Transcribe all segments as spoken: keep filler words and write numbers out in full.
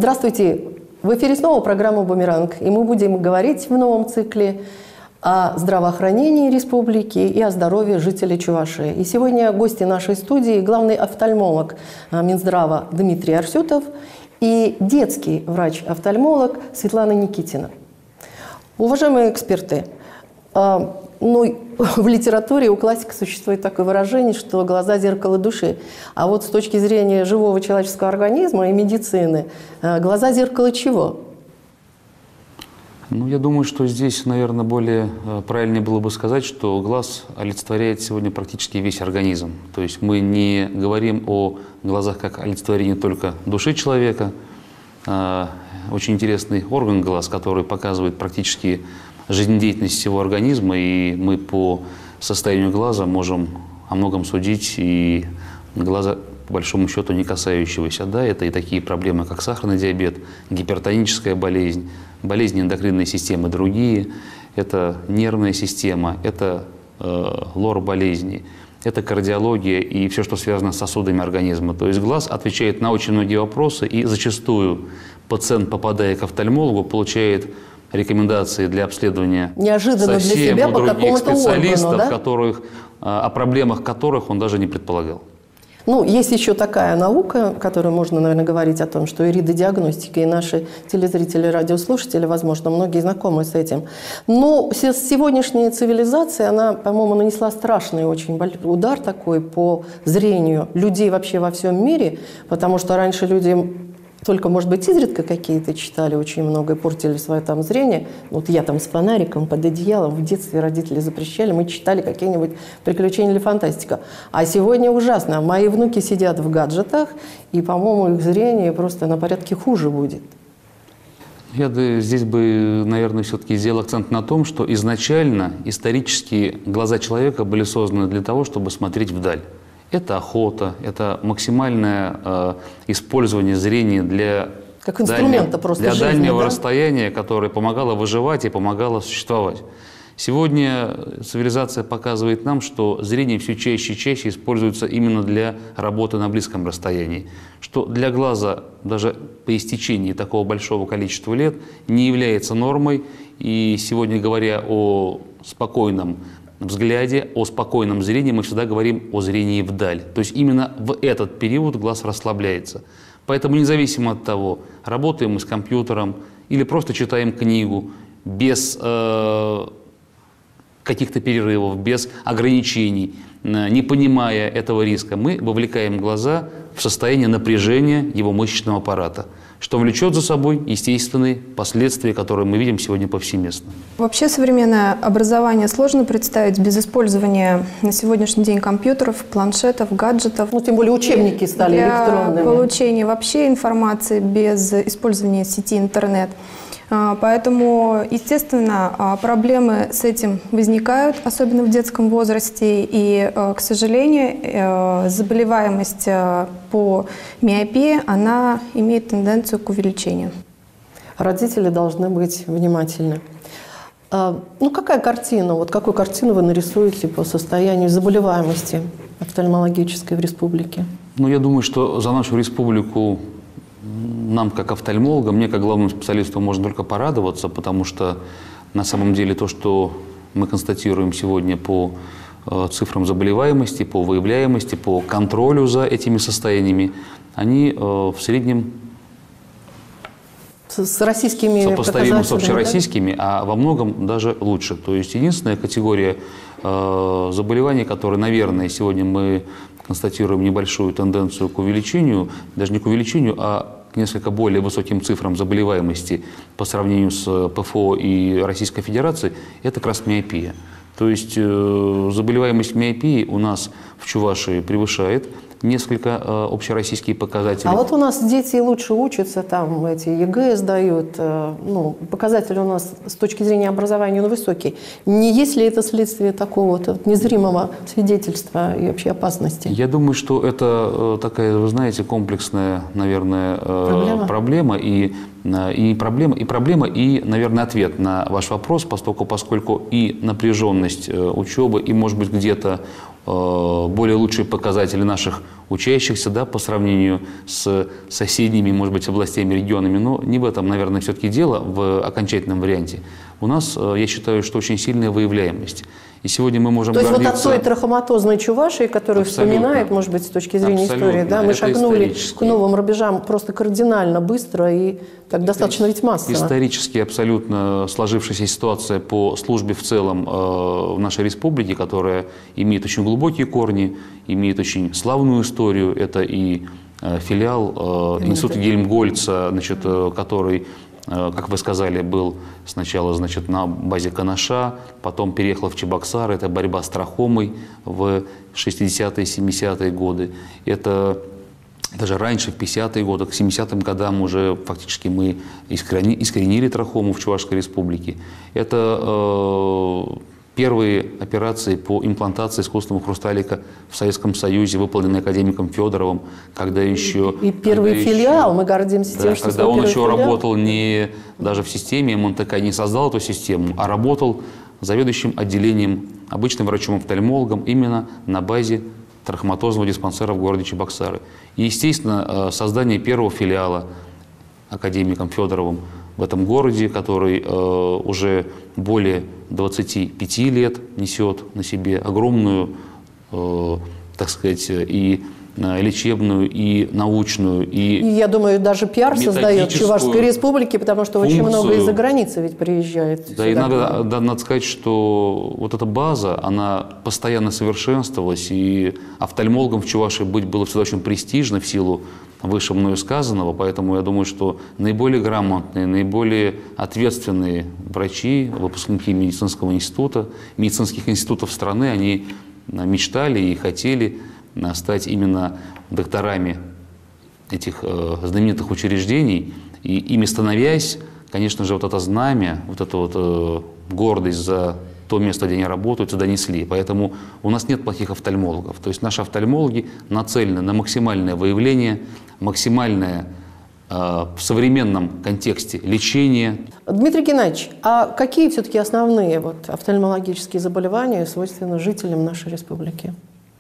Здравствуйте! В эфире снова программа «Бумеранг», и мы будем говорить в новом цикле о здравоохранении республики и о здоровье жителей Чувашии. И сегодня гости нашей студии – главный офтальмолог Минздрава Дмитрий Арсютов и детский врач-офтальмолог Светлана Никитина. Уважаемые эксперты, ну, в литературе у классика существует такое выражение, что глаза – зеркало души. А вот с точки зрения живого человеческого организма и медицины, глаза – зеркало чего? Ну, я думаю, что здесь, наверное, более правильнее было бы сказать, что глаз олицетворяет сегодня практически весь организм. То есть мы не говорим о глазах как олицетворении только души человека. Очень интересный орган глаз, который показывает практически жизнедеятельность всего организма, и мы по состоянию глаза можем о многом судить, и глаза, по большому счету, не касающегося. Да, это и такие проблемы, как сахарный диабет, гипертоническая болезнь, болезни эндокринной системы, другие, это нервная система, это э, лор-болезни, это кардиология и все, что связано с сосудами организма. То есть глаз отвечает на очень многие вопросы, и зачастую пациент, попадая к офтальмологу, получает рекомендации для обследования неожиданно совсем для себя у по других специалистов, органу, да? которых, о проблемах которых он даже не предполагал. Ну, есть еще такая наука, которую можно, наверное, говорить о том, что иридодиагностика, и наши телезрители, радиослушатели, возможно, многие знакомы с этим. Но сегодняшняя цивилизация, она, по-моему, нанесла страшный очень удар такой по зрению людей вообще во всем мире, потому что раньше люди только, может быть, изредка какие-то читали очень много и портили свое там зрение. Вот я там с фонариком под одеялом, в детстве родители запрещали, мы читали какие-нибудь приключения или фантастика. А сегодня ужасно. Мои внуки сидят в гаджетах, и, по-моему, их зрение просто на порядке хуже будет. Я здесь бы, наверное, все-таки сделал акцент на том, что изначально, исторически, глаза человека были созданы для того, чтобы смотреть вдаль. Это охота, это максимальное э, использование зрения для, как инструмента дальнего, просто для жизни, дальнего да? расстояния, которое помогало выживать и помогало существовать. Сегодня цивилизация показывает нам, что зрение все чаще и чаще используется именно для работы на близком расстоянии, что для глаза даже по истечении такого большого количества лет не является нормой. И сегодня, говоря о спокойном взгляде, о спокойном зрении, мы всегда говорим о зрении вдаль. То есть именно в этот период глаз расслабляется. Поэтому независимо от того, работаем мы с компьютером или просто читаем книгу, без э, каких-то перерывов, без ограничений, э, не понимая этого риска, мы вовлекаем глаза в состояние напряжения его мышечного аппарата, что влечет за собой естественные последствия, которые мы видим сегодня повсеместно. Вообще современное образование сложно представить без использования на сегодняшний день компьютеров, планшетов, гаджетов. Ну, тем более учебники стали для электронными. Для получения вообще информации без использования сети интернет. Поэтому, естественно, проблемы с этим возникают, особенно в детском возрасте. И, к сожалению, заболеваемость по миопии, она имеет тенденцию к увеличению. Родители должны быть внимательны. Ну, какая картина, вот какую картину вы нарисуете по состоянию заболеваемости офтальмологической в республике? Ну, я думаю, что за нашу республику нам, как офтальмологам, мне, как главному специалисту, можно только порадоваться, потому что на самом деле то, что мы констатируем сегодня по э, цифрам заболеваемости, по выявляемости, по контролю за этими состояниями, они э, в среднем с, с российскими сопоставимы с общероссийскими, да? А во многом даже лучше. То есть единственная категория э, заболеваний, которые, наверное, сегодня мы констатируем небольшую тенденцию к увеличению, даже не к увеличению, а к несколько более высоким цифрам заболеваемости по сравнению с ПФО и Российской Федерацией, это как раз миопия. То есть э, заболеваемость миопии у нас в Чувашии превышает несколько э, общероссийские показатели. А вот у нас дети лучше учатся, там эти ЕГЭ сдают, э, ну, показатели у нас с точки зрения образования ну, высокие. Не есть ли это следствие такого вот незримого свидетельства и вообще опасности? Я думаю, что это э, такая, вы знаете, комплексная, наверное, э, проблема. проблема. И и проблема, и проблема, и, наверное, ответ на ваш вопрос, поскольку, поскольку и напряженность учебы, и, может быть, где-то более лучшие показатели наших учащихся, да, по сравнению с соседними, может быть, областями, регионами, но не в этом, наверное, все-таки дело в окончательном варианте. У нас, я считаю, что очень сильная выявляемость. И сегодня мы можем То есть гордиться... вот от той трахоматозной Чувашии, которую Абсолютно. вспоминает, может быть, с точки зрения Абсолютно. истории, да, мы Это шагнули к новым рубежам просто кардинально быстро и так достаточно ведь массово. Исторически абсолютно сложившаяся ситуация по службе в целом э, в нашей республике, которая имеет очень глубокие корни, имеет очень славную историю. Это и э, филиал э, Института Гельмгольца, значит, э, который, э, как вы сказали, был сначала, значит, на базе Канаша, потом переехал в Чебоксары. Это борьба с трахомой в шестидесятые, семидесятые годы. Это даже раньше, в пятидесятые годы, к семидесятым годам уже фактически мы искоренили, искоренили трахому в Чувашской республике. Это э, первые операции по имплантации искусственного хрусталика в Советском Союзе, выполненные академиком Федоровым, когда еще... И первый когда филиал, еще, мы гордимся да, тем, что когда он еще филиал. работал не даже в системе, эм эн тэ ка не создал эту систему, а работал заведующим отделением, обычным врачом-офтальмологом именно на базе трахоматозного диспансера в городе Чебоксары. И, естественно, создание первого филиала академиком Федоровым в этом городе, который э, уже более двадцати пяти лет несет на себе огромную, э, так сказать, и лечебную, и научную, и, и я думаю, даже пиар создает Чувашской республике, потому что функцию. Очень много из-за границы ведь приезжает. Да, и надо, да, надо сказать, что вот эта база, она постоянно совершенствовалась, и офтальмологом в Чувашии быть было всегда очень престижно в силу выше мною сказанного, поэтому я думаю, что наиболее грамотные, наиболее ответственные врачи, выпускники медицинского института, медицинских институтов страны, они мечтали и хотели стать именно докторами этих э, знаменитых учреждений, и ими становясь, конечно же, вот это знамя, вот эта вот э, гордость за то место, где они работают, сюда несли. Поэтому у нас нет плохих офтальмологов. То есть наши офтальмологи нацелены на максимальное выявление, максимальное э, в современном контексте лечение. Дмитрий Геннадьевич, а какие все-таки основные вот, офтальмологические заболевания свойственны жителям нашей республики?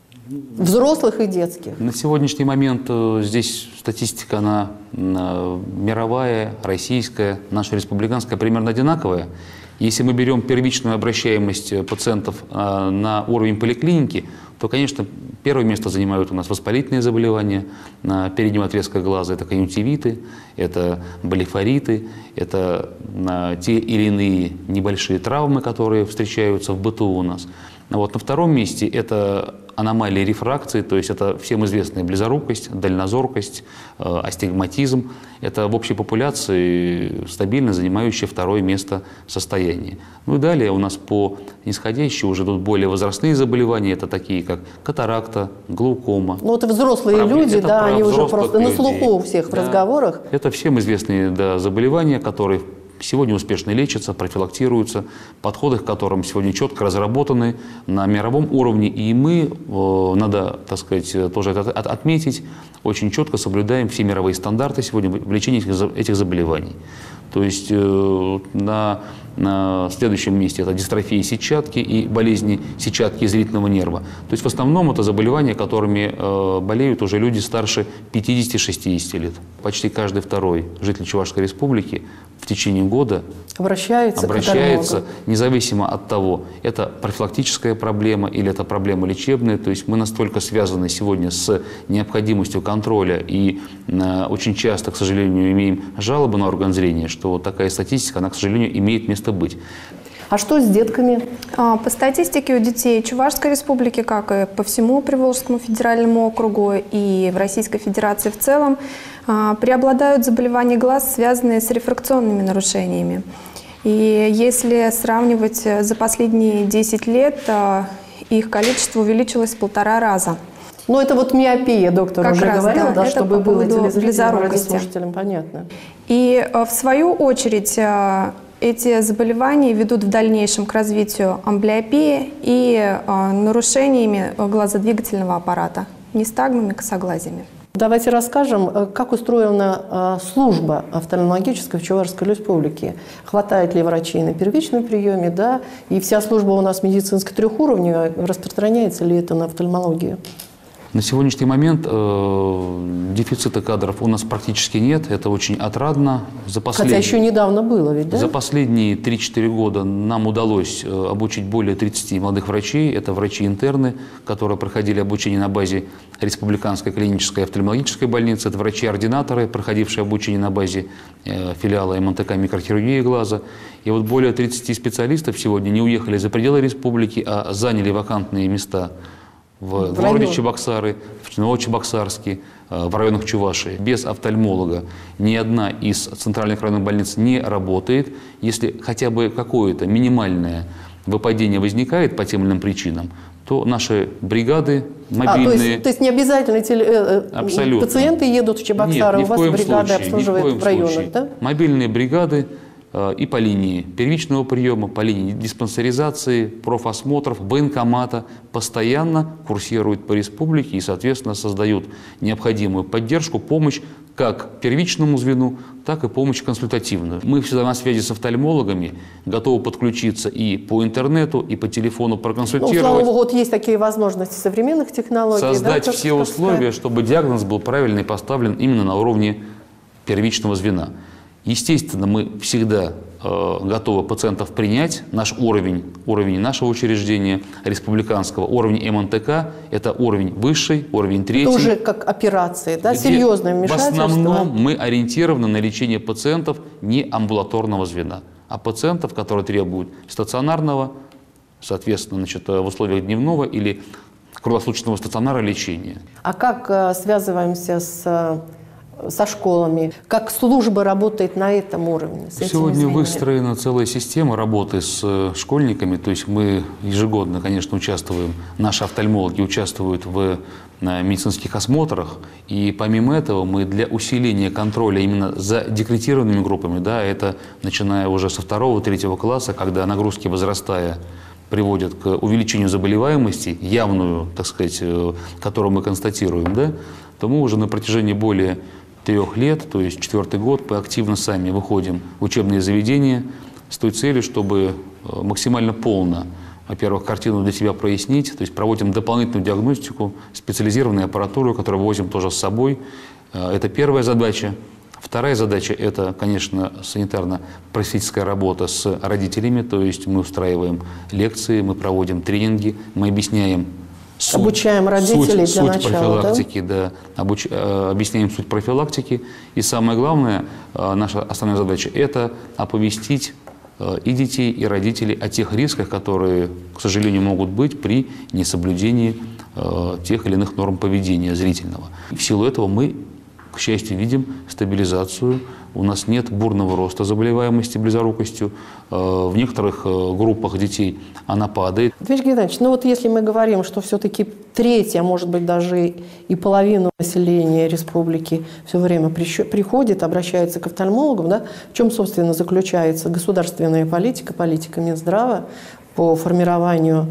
Взрослых и детских. На сегодняшний момент э, здесь статистика, она э, мировая, российская, наша республиканская примерно одинаковая. Если мы берем первичную обращаемость пациентов э, на уровень поликлиники, то, конечно, первое место занимают у нас воспалительные заболевания на переднем отрезке глаза. Это конъюнктивиты, это блефориты, это э, те или иные небольшие травмы, которые встречаются в быту у нас. Вот. На втором месте это аномалии рефракции, то есть это всем известная близорукость, дальнозоркость, э, астигматизм. Это в общей популяции стабильно занимающее второе место состояние. Ну и далее у нас по нисходящей уже тут более возрастные заболевания, это такие как катаракта, глаукома. Ну это взрослые Проблем, люди, это да, они уже просто людей. на слуху у всех в да. разговорах. Это всем известные да, заболевания, которые сегодня успешно лечатся, профилактируются, подходы к которым сегодня четко разработаны на мировом уровне. И мы, э, надо, так сказать, тоже это отметить, очень четко соблюдаем все мировые стандарты сегодня в лечении этих, этих заболеваний. То есть э, на, на следующем месте это дистрофия сетчатки и болезни сетчатки и зрительного нерва. То есть в основном это заболевания, которыми э, болеют уже люди старше пятидесяти-шестидесяти лет. Почти каждый второй житель Чувашской республики в течение года обращается, обращается независимо от того, это профилактическая проблема или это проблема лечебная. То есть мы настолько связаны сегодня с необходимостью контроля и э, очень часто, к сожалению, имеем жалобы на орган зрения, что вот такая статистика, она, к сожалению, имеет место быть. А что с детками? По статистике у детей Чувашской республики, как и по всему Приволжскому федеральному округу и в Российской Федерации в целом, преобладают заболевания глаз, связанные с рефракционными нарушениями. И если сравнивать за последние десять лет, их количество увеличилось в полтора раза. Ну, это вот миопия, доктор как уже раз, говорил, да, да, чтобы по было поводу телезрителям, близорукости. радиослушателям понятно. И в свою очередь эти заболевания ведут в дальнейшем к развитию амблиопии и нарушениями глазодвигательного аппарата, нистагмами, косоглазиями. Давайте расскажем, как устроена служба офтальмологическая в Чувашской республике. Хватает ли врачей на первичном приеме, да? И вся служба у нас медицинская трехуровневая, распространяется ли это на офтальмологию? На сегодняшний момент э, дефицита кадров у нас практически нет. Это очень отрадно. За Хотя еще недавно было ведь, да? За последние три-четыре года нам удалось э, обучить более тридцати молодых врачей. Это врачи-интерны, которые проходили обучение на базе Республиканской клинической офтальмологической больницы. Это врачи-ординаторы, проходившие обучение на базе э, филиала эм эн тэ ка микрохирургии глаза. И вот более тридцати специалистов сегодня не уехали за пределы республики, а заняли вакантные места в, в городе район. Чебоксары, в Новочебоксарске, в районах Чувашии. Без офтальмолога ни одна из центральных районных больниц не работает. Если хотя бы какое-то минимальное выпадение возникает по тем или иным причинам, то наши бригады мобильные... А, то, есть, то есть не обязательно теле... пациенты едут в Чебоксары, Нет, у вас бригады случае, обслуживают в районах, случае. Да? Мобильные бригады и по линии первичного приема, по линии диспансеризации, профосмотров, военкомата постоянно курсируют по республике и, соответственно, создают необходимую поддержку, помощь как первичному звену, так и помощь консультативную. Мы всегда на связи с офтальмологами, готовы подключиться и по интернету, и по телефону проконсультировать. Ну, слава богу, вот есть такие возможности современных технологий. Создать да, все условия, чтобы диагноз был правильно поставлен именно на уровне первичного звена. Естественно, мы всегда э, готовы пациентов принять. Наш уровень, уровень нашего учреждения, республиканского, уровень эм эн тэ ка – это уровень высший, уровень третий. Это уже как операции, да, серьезное вмешательство. В основном мы ориентированы на лечение пациентов не амбулаторного звена, а пациентов, которые требуют стационарного, соответственно, значит, в условиях дневного или круглосуточного стационара лечения. А как э, связываемся с... со школами? Как служба работает на этом уровне? Сегодня выстроена целая система работы с школьниками. То есть мы ежегодно, конечно, участвуем, наши офтальмологи участвуют в медицинских осмотрах. И помимо этого мы для усиления контроля именно за декретированными группами, да, это начиная уже со второго-третьего класса, когда нагрузки возрастая приводят к увеличению заболеваемости, явную, так сказать, которую мы констатируем, да, то мы уже на протяжении более трех лет, то есть четвертый год, мы активно сами выходим в учебные заведения с той целью, чтобы максимально полно, во-первых, картину для себя прояснить, то есть проводим дополнительную диагностику, специализированную аппаратуру, которую возим тоже с собой. Это первая задача. Вторая задача – это, конечно, санитарно-просветительская работа с родителями, то есть мы устраиваем лекции, мы проводим тренинги, мы объясняем Суть, Обучаем родителей суть, для суть начала, профилактики, да? Да, обуч, э, объясняем суть профилактики. И самое главное, э, наша основная задача – это оповестить э, и детей, и родителей о тех рисках, которые, к сожалению, могут быть при несоблюдении э, тех или иных норм поведения зрительного. И в силу этого мы, к счастью, видим стабилизацию. У нас нет бурного роста заболеваемости близорукостью. В некоторых группах детей она падает. Дмитрий Геннадьевич, ну вот если мы говорим, что все-таки третья, может быть, даже и половина населения республики все время приходит, обращается к офтальмологам, да, в чем, собственно, заключается государственная политика, политика Минздрава по формированию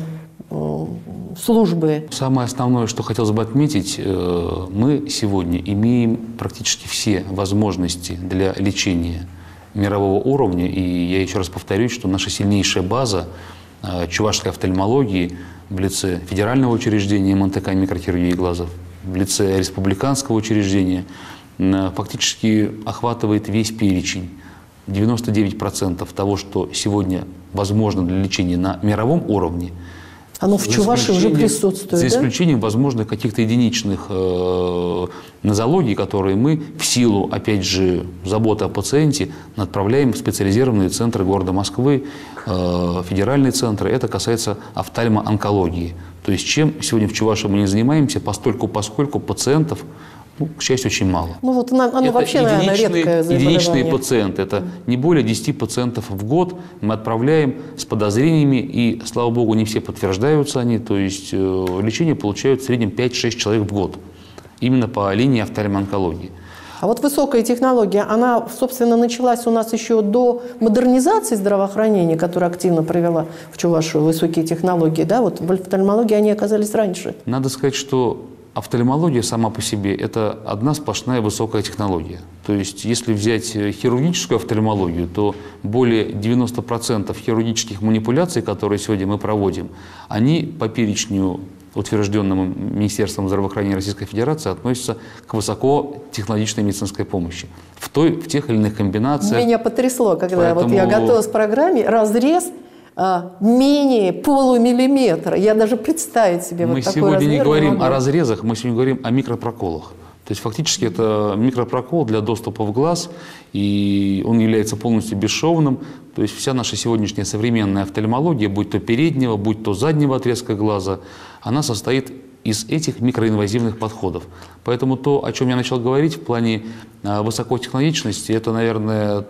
службы? Самое основное, что хотелось бы отметить, мы сегодня имеем практически все возможности для лечения мирового уровня. И я еще раз повторюсь, что наша сильнейшая база чувашской офтальмологии в лице федерального учреждения эм эн тэ ка микрохирургии глаза, в лице республиканского учреждения фактически охватывает весь перечень. девяносто девять процентов того, что сегодня возможно для лечения на мировом уровне, оно в Чувашии уже присутствует, За да? исключением, возможно, каких-то единичных э, нозологий, которые мы в силу, опять же, заботы о пациенте направляем в специализированные центры города Москвы, э, федеральные центры. Это касается офтальмоонкологии. То есть чем сегодня в Чувашии мы не занимаемся, постольку, поскольку пациентов, ну, к счастью, очень мало. Ну вот оно это вообще, наверное, редкое заболевание. Единичные пациенты. Это не более десяти пациентов в год мы отправляем с подозрениями, и, слава богу, не все подтверждаются они. То есть э, лечение получают в среднем пять-шесть человек в год. Именно по линии офтальмоонкологии. А вот высокая технология, она, собственно, началась у нас еще до модернизации здравоохранения, которая активно провела в Чувашию высокие технологии. Да? Вот в офтальмологии они оказались раньше. Надо сказать, что офтальмология сама по себе – это одна сплошная высокая технология. То есть, если взять хирургическую офтальмологию, то более девяноста процентов хирургических манипуляций, которые сегодня мы проводим, они по перечню, утвержденному Министерством здравоохранения Российской Федерации, относятся к высокотехнологичной медицинской помощи. В, той, в тех или иных комбинациях. Меня потрясло, когда Поэтому... вот я готовилась к программе, разрез а, менее полумиллиметра. Я даже представить себе мы вот такой сегодня размер не говорим могу. о разрезах, мы сегодня говорим о микропроколах. То есть фактически это микропрокол для доступа в глаз, и он является полностью бесшовным. То есть вся наша сегодняшняя современная офтальмология, будь то переднего, будь то заднего отрезка глаза, она состоит из этих микроинвазивных подходов. Поэтому то, о чем я начал говорить в плане э, высокотехнологичности, это, наверное,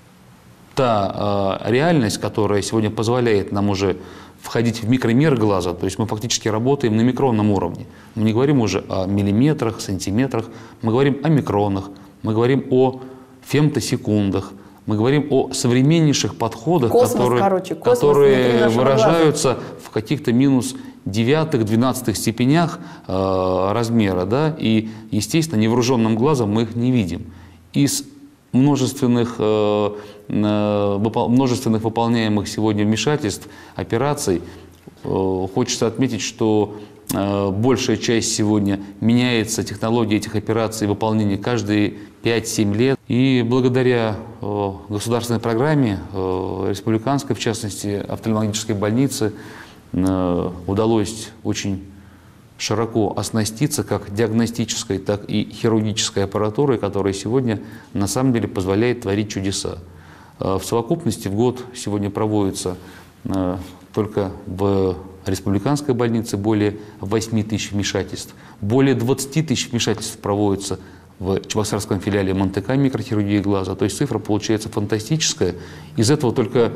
та э, реальность, которая сегодня позволяет нам уже входить в микромер глаза, то есть мы фактически работаем на микронном уровне. Мы не говорим уже о миллиметрах, сантиметрах, мы говорим о микронах, мы говорим о фемтосекундах, мы говорим о современнейших подходах, Космос, которые, короче, космос которые выражаются в каких-то минус девятых, двенадцатых степенях э, размера, да, и, естественно, невооруженным глазом мы их не видим. Из множественных, э, э, множественных выполняемых сегодня вмешательств, операций, э, хочется отметить, что э, большая часть сегодня меняется, технология этих операций выполнения каждые пять-семь лет. И благодаря э, государственной программе, э, республиканской, в частности, офтальмологической больницы, э, удалось очень широко оснаститься как диагностической, так и хирургической аппаратурой, которая сегодня на самом деле позволяет творить чудеса. В совокупности в год сегодня проводится только в республиканской больнице более восьми тысяч вмешательств, более двадцати тысяч вмешательств проводится в чебоксарском филиале Монтека микрохирургии глаза. То есть цифра получается фантастическая. Из этого только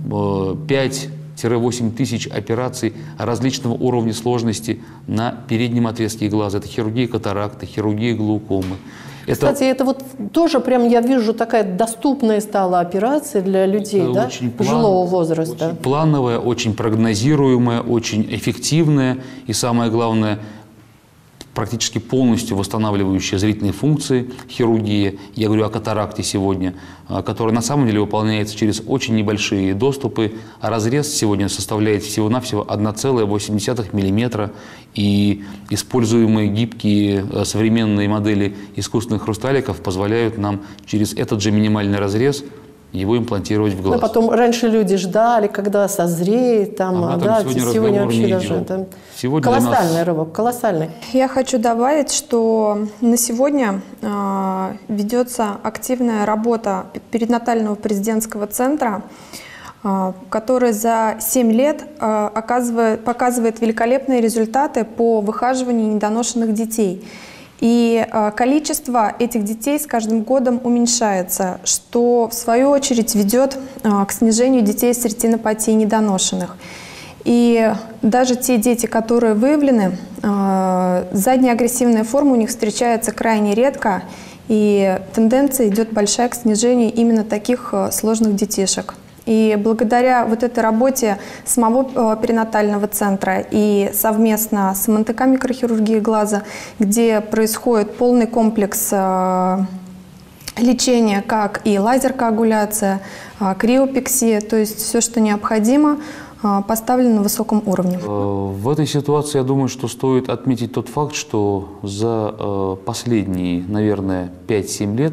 пять-восемь тысяч операций различного уровня сложности на переднем отрезке глаза. Это хирургия катаракты, хирургия глаукомы. Это... Кстати, это вот тоже прям, я вижу, такая доступная стала операция для людей, это да, очень пожилого план... возраста. Очень плановая, очень прогнозируемая, очень эффективная и, самое главное, практически полностью восстанавливающая зрительные функции хирургия. Я говорю о катаракте сегодня, которая на самом деле выполняется через очень небольшие доступы. А разрез сегодня составляет всего-навсего одна целая восемь десятых миллиметра. И используемые гибкие современные модели искусственных хрусталиков позволяют нам через этот же минимальный разрез его имплантировать в глаз. Но потом раньше люди ждали, когда созреет, там, а да, сегодня, сегодня вообще даже там, сегодня колоссальный нас... рывок, колоссальный. Я хочу добавить, что на сегодня э, ведется активная работа перинатального президентского центра, э, который за семь лет э, оказывает, показывает великолепные результаты по выхаживанию недоношенных детей. И э, количество этих детей с каждым годом уменьшается, что в свою очередь ведет э, к снижению детей с ретинопатией недоношенных. И даже те дети, которые выявлены, э, задняя агрессивная форма у них встречается крайне редко, и тенденция идет большая к снижению именно таких э, сложных детишек. И благодаря вот этой работе самого перинатального центра и совместно с Монтека микрохирургии глаза, где происходит полный комплекс лечения, как и лазер-коагуляция, криопексия, то есть все, что необходимо, поставлено на высоком уровне. В этой ситуации, я думаю, что стоит отметить тот факт, что за последние, наверное, пять-семь лет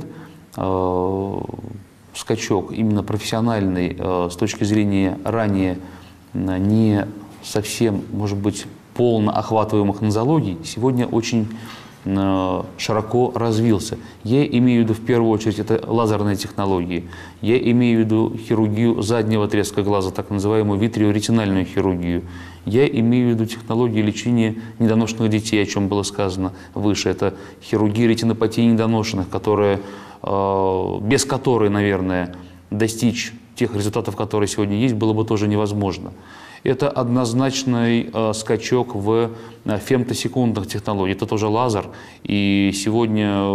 скачок именно профессиональный э, с точки зрения ранее э, не совсем, может быть, полно охватываемых нозологий, сегодня очень э, широко развился. Я имею в виду в первую очередь это лазерные технологии. Я имею в виду хирургию заднего отрезка глаза, так называемую витреоретинальную хирургию. Я имею в виду технологии лечения недоношенных детей, о чем было сказано выше. Это хирургия ретинопатии недоношенных, которая без которой, наверное, достичь тех результатов, которые сегодня есть, было бы тоже невозможно. Это однозначный э, скачок в э, фемтосекундных технологиях. Это тоже лазер. И сегодня э,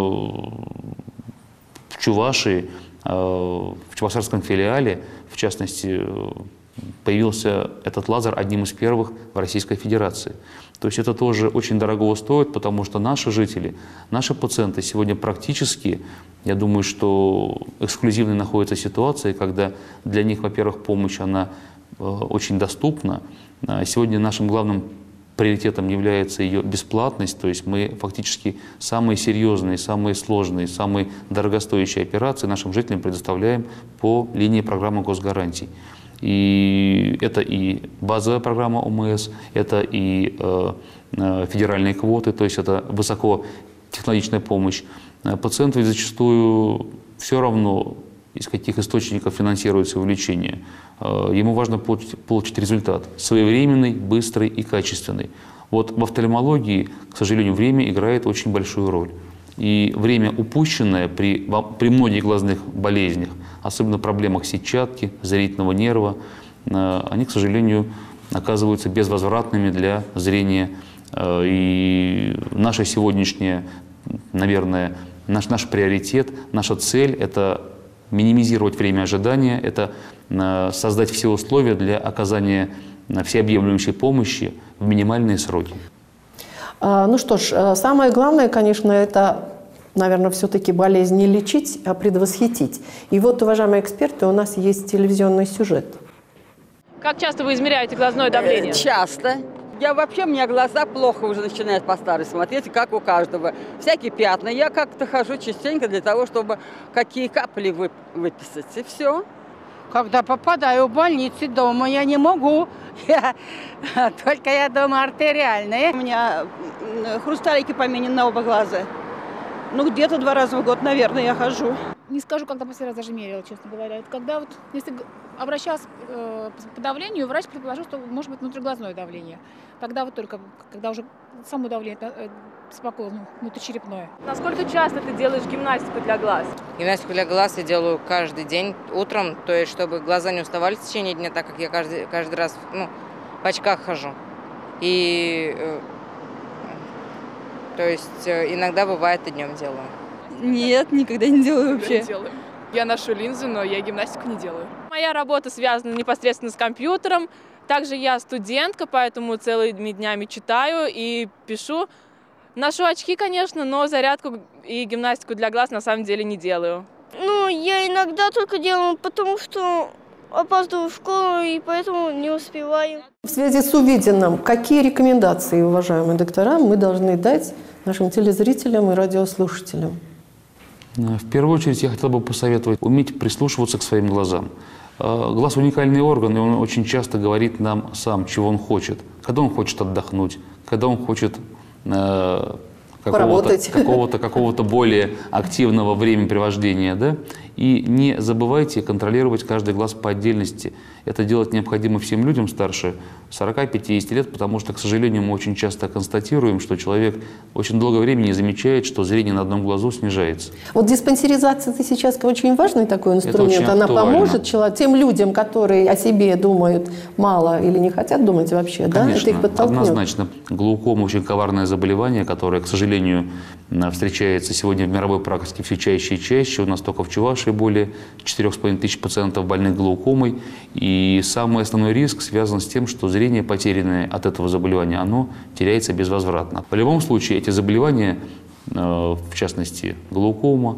в Чувашии, э, в чебоксарском филиале, в частности, э, появился этот лазер одним из первых в Российской Федерации. То есть это тоже очень дорого стоит, потому что наши жители, наши пациенты сегодня практически, я думаю, что эксклюзивной находится ситуация, когда для них, во-первых, помощь, она э, очень доступна. Сегодня нашим главным приоритетом является ее бесплатность, то есть мы фактически самые серьезные, самые сложные, самые дорогостоящие операции нашим жителям предоставляем по линии программы госгарантий. И это и базовая программа ОМС, это и э, э, федеральные квоты, то есть это высокотехнологичная помощь. Пациенту зачастую все равно, из каких источников финансируется его лечение. Э, ему важно получить, получить результат своевременный, быстрый и качественный. Вот в офтальмологии, к сожалению, время играет очень большую роль. И время, упущенное при, при многих глазных болезнях, особенно проблемах сетчатки, зрительного нерва, они, к сожалению, оказываются безвозвратными для зрения. И наша сегодняшняя, наверное, наш, наш приоритет, наша цель – это минимизировать время ожидания, это создать все условия для оказания всеобъемлющей помощи в минимальные сроки. Ну что ж, самое главное, конечно, это, наверное, все-таки болезнь не лечить, а предвосхитить. И вот, уважаемые эксперты, у нас есть телевизионный сюжет. Как часто вы измеряете глазное давление? Часто. Я вообще, у меня глаза плохо уже начинают по старой смотреть, как у каждого. Всякие пятна. Я как-то хожу частенько для того, чтобы какие капли выписать. И все. Когда попадаю в больницу дома, я не могу. Я, только я дома артериальная. У меня хрусталики поменены на оба глаза. Ну, где-то два раза в год, наверное, я хожу. Не скажу, когда последний раз даже мерила, честно говоря. Это когда вот, если обращалась э, по давлению, врач предположил, что может быть внутриглазное давление. Тогда вот только, когда уже само давление э, беспокоило, ну, внутричерепное. Насколько часто ты делаешь гимнастику для глаз? Гимнастику для глаз я делаю каждый день утром, то есть чтобы глаза не уставали в течение дня, так как я каждый, каждый раз ну, в очках хожу. И э, то есть э, иногда бывает и днем делаю. Нет, никогда не делаю вообще. Не делаю. Я ношу линзы, но я гимнастику не делаю. Моя работа связана непосредственно с компьютером. Также я студентка, поэтому целыми днями читаю и пишу. Ношу очки, конечно, но зарядку и гимнастику для глаз на самом деле не делаю. Ну, я иногда только делаю, потому что опаздываю в школу и поэтому не успеваю. В связи с увиденным, какие рекомендации, уважаемые доктора, мы должны дать нашим телезрителям и радиослушателям? В первую очередь я хотел бы посоветовать уметь прислушиваться к своим глазам. Глаз – уникальный орган, и он очень часто говорит нам сам, чего он хочет. Когда он хочет отдохнуть, когда он хочет э, какого-то, какого-то, какого-то более активного времяпривождения. Да? И не забывайте контролировать каждый глаз по отдельности. Это делать необходимо всем людям старше сорока-пятидесяти лет, потому что, к сожалению, мы очень часто констатируем, что человек очень долгое время не замечает, что зрение на одном глазу снижается. Вот диспансеризация – это сейчас очень важный такой инструмент. Она актуально. Поможет человек, тем людям, которые о себе думают мало или не хотят думать вообще. Конечно, да? Это их подтолкнет. Однозначно. Глаукома – очень коварное заболевание, которое, к сожалению, встречается сегодня в мировой практике все чаще и чаще. У нас только в Чувашии более четырёх с половиной тысяч пациентов больных глаукомой. И самый основной риск связан с тем, что зрение, потерянное от этого заболевания, оно теряется безвозвратно. В любом случае, эти заболевания, в частности, глаукома,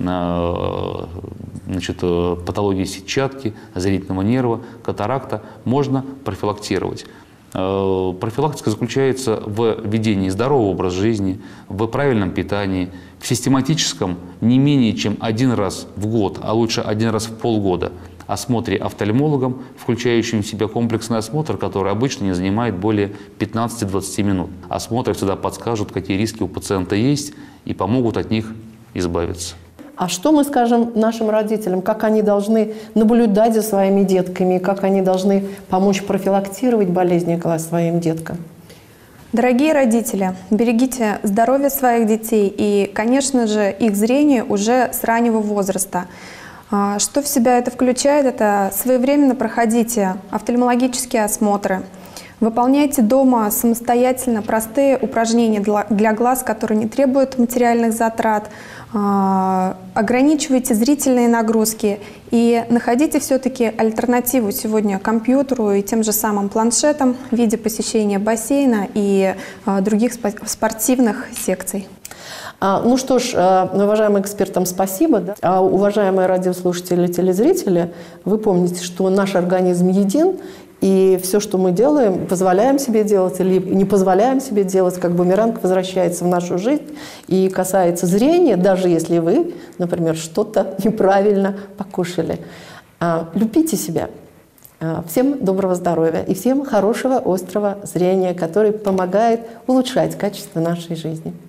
значит, патологии сетчатки, зрительного нерва, катаракта, можно профилактировать. Профилактика заключается в ведении здорового образа жизни, в правильном питании, в систематическом не менее чем один раз в год, а лучше один раз в полгода осмотре офтальмологом, включающим в себя комплексный осмотр, который обычно не занимает более пятнадцати-двадцати минут. Осмотры всегда подскажут, какие риски у пациента есть, и помогут от них избавиться. А что мы скажем нашим родителям, как они должны наблюдать за своими детками, как они должны помочь профилактировать болезни глаз своим деткам? Дорогие родители, берегите здоровье своих детей и, конечно же, их зрение уже с раннего возраста. Что в себя это включает? Это своевременно проходите офтальмологические осмотры. Выполняйте дома самостоятельно простые упражнения для глаз, которые не требуют материальных затрат. Ограничивайте зрительные нагрузки и находите все-таки альтернативу сегодня компьютеру и тем же самым планшетам в виде посещения бассейна и других спортивных секций. Ну что ж, уважаемым экспертам спасибо. Да? А уважаемые радиослушатели и телезрители, вы помните, что наш организм един, и все, что мы делаем, позволяем себе делать или не позволяем себе делать, как бумеранг возвращается в нашу жизнь и касается зрения, даже если вы, например, что-то неправильно покушали. Любите себя. Всем доброго здоровья и всем хорошего острого зрения, который помогает улучшать качество нашей жизни.